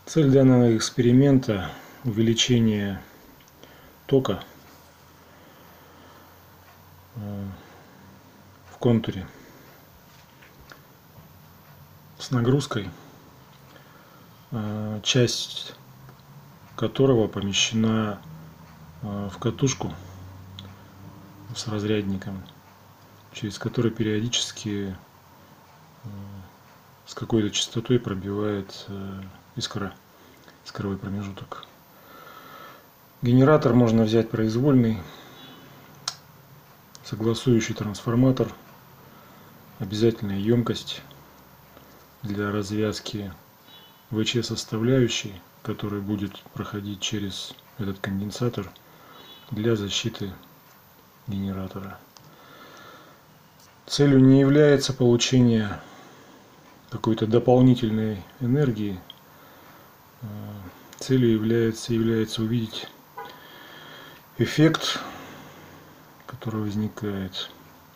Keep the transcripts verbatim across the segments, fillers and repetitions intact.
Цель данного эксперимента – увеличение тока в контуре с нагрузкой, часть которого помещена в катушку с разрядником, через который периодически с какой-то частотой пробивает искра, искровой промежуток. Генератор можно взять произвольный, согласующий трансформатор, обязательная емкость для развязки вэ че составляющей, которая будет проходить через этот конденсатор для защиты генератора. Целью не является получение какой-то дополнительной энергии. Целью является, является увидеть эффект, который возникает.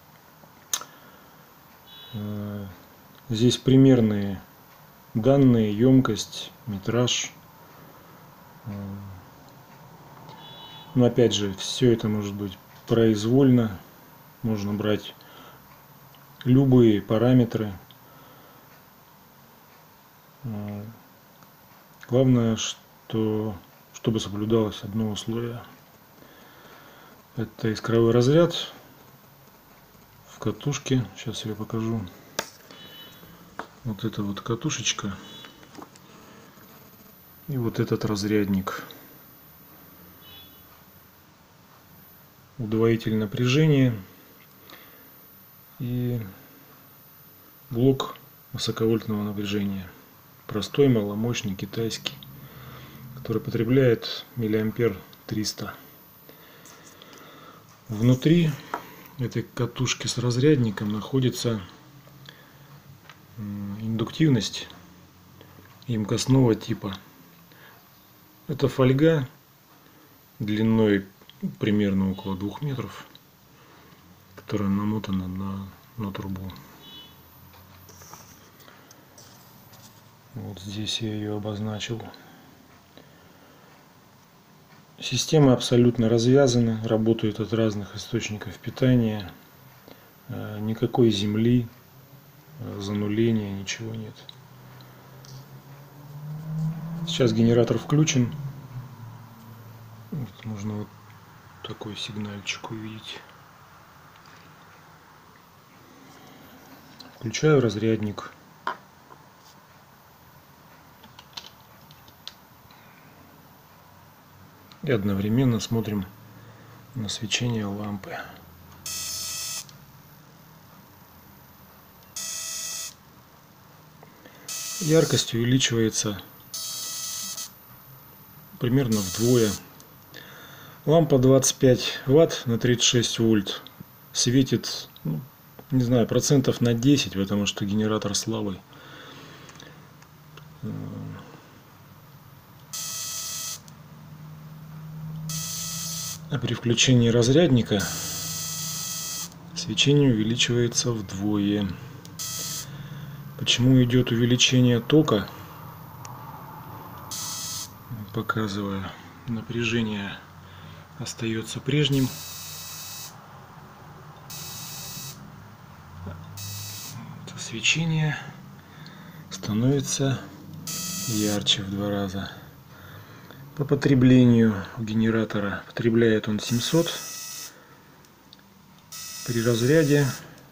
Здесь примерные данные: емкость, метраж. Но опять же, все это может быть произвольно. Можно брать любые параметры. Главное, что, чтобы соблюдалось одно условие. Это искровой разряд в катушке. Сейчас я покажу. Вот эта вот катушечка и вот этот разрядник. Удвоитель напряжения и блок высоковольтного напряжения. Простой, маломощный, китайский, который потребляет миллиампер триста. Внутри этой катушки с разрядником находится индуктивность емкостного типа. Это фольга длиной примерно около двух метров, которая намотана на, на трубу. Вот здесь я ее обозначил. Система абсолютно развязана, работает от разных источников питания. Никакой земли, зануления, ничего нет. Сейчас генератор включен. Вот, можно вот такой сигнальчик увидеть. Включаю разрядник. И одновременно смотрим на свечение лампы. Яркость увеличивается примерно вдвое. Лампа двадцать пять ватт на тридцать шесть вольт светит, ну, не знаю, процентов на десять, потому что генератор слабый. А при включении разрядника свечение увеличивается вдвое. Почему идет увеличение тока? Показываю, напряжение остается прежним. Свечение становится ярче в два раза. По потреблению у генератора потребляет он семьсот. При разряде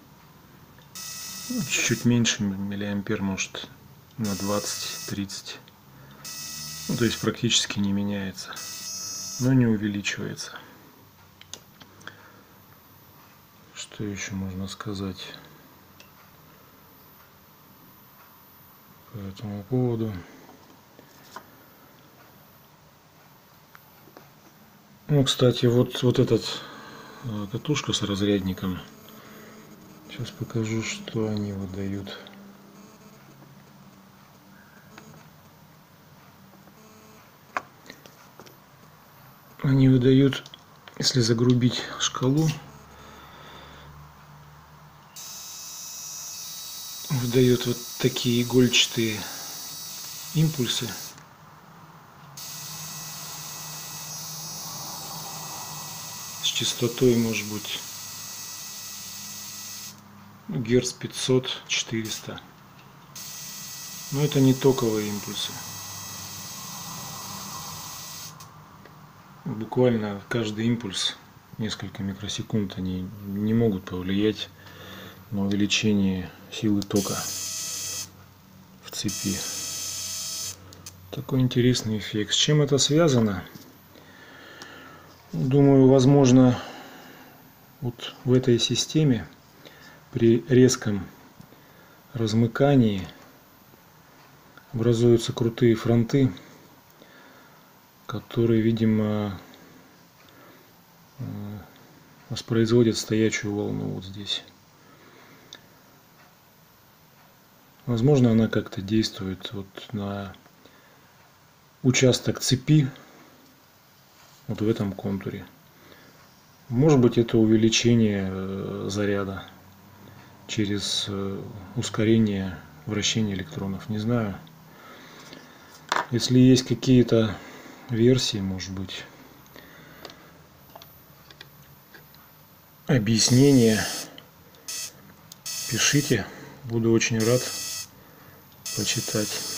ну, чуть-чуть меньше миллиампер, может на двадцать-тридцать. Ну, то есть практически не меняется, но не увеличивается. Что еще можно сказать по этому поводу? Ну, кстати, вот, вот этот катушка с разрядником. Сейчас покажу, что они выдают. Они выдают, если загрубить шкалу, выдает вот такие игольчатые импульсы. частотой, может быть, герц пятьсот — четыреста. Но это не токовые импульсы. Буквально каждый импульс, несколько микросекунд, они не могут повлиять на увеличение силы тока в цепи. Такой интересный эффект. С чем это связано? Думаю, возможно, вот в этой системе при резком размыкании образуются крутые фронты, которые, видимо, воспроизводят стоячую волну вот здесь. Возможно, она как-то действует вот на участок цепи вот в этом контуре. Может быть, это увеличение заряда через ускорение вращения электронов, не знаю. Если есть какие-то версии, может быть, объяснения, пишите, буду очень рад почитать.